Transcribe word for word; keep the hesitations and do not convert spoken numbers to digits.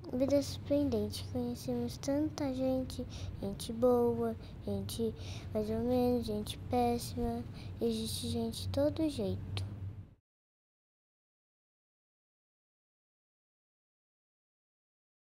Vida surpreendente, conhecemos tanta gente, gente boa, gente mais ou menos, gente péssima, existe gente de todo jeito.